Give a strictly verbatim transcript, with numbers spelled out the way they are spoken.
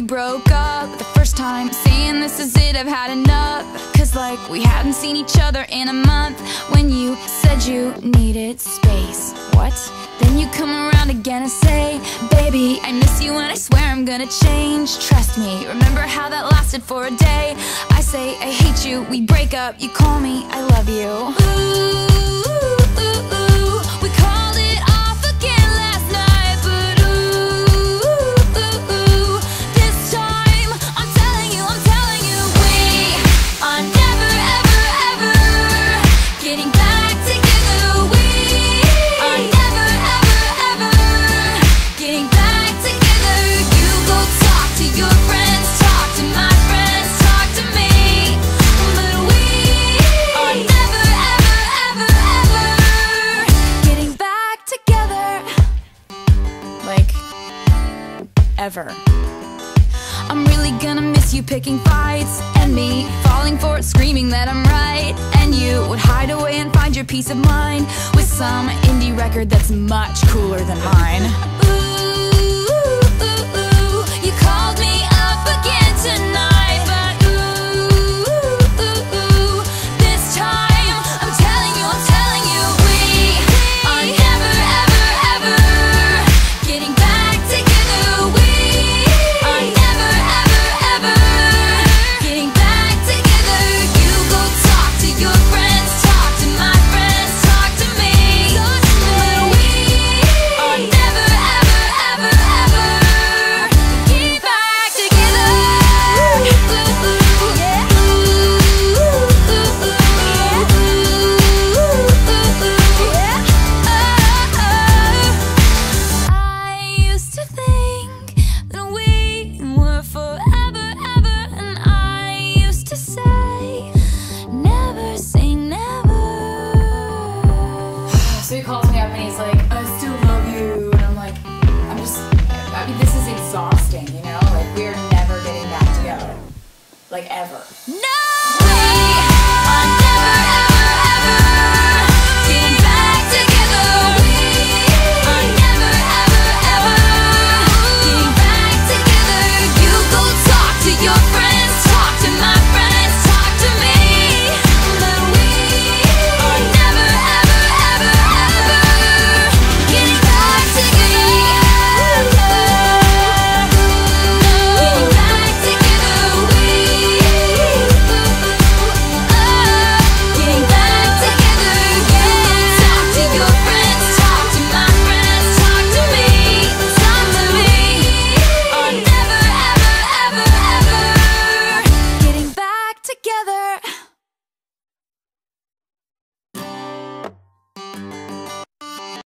broke up the first time, saying this is it, I've had enough. Cause like we hadn't seen each other in a month. When you said you needed space, what? Then you come around again and say, baby, I miss you and I swear I'm gonna change. Trust me, remember how that lasted for a day? I say I hate you, we break up, you call me I love you. Ooh, ooh, ooh, ooh. We called it off again last night, but ooh, ooh, ooh. This time, I'm telling you, I'm telling you, we are never, ever, ever getting back together. We are never, ever, ever getting back together. You go talk to your friends, talk to my friends, talk to me, but we are never, ever, ever, ever getting back together. Like, ever. I'm really gonna miss you picking fights, and me falling for it, screaming that I'm right. And you would hide away and find your peace of mind with some indie record that's much cooler than mine. Ooh, ooh, ooh, you called me up again tonight, but ooh, ooh, ooh, this time I'm telling you, I'm telling you, we are never, ever, ever getting back together. We are never, ever, ever getting back together. You go talk to your friends, talk to my friends, talk to me, but we are never, ever, ever, ever getting back together. Ooh, ooh, yeah. Ooh, ooh, ooh, yeah. Ooh, ooh, ooh, yeah. Oh, I used to think that we were forever, ever, and I used to say, never say never. So he calls me up and he's like, I still love you, and I'm like, I'm just, I mean, this is exhausting, you know? Like, we're never getting back together. Like, ever. No!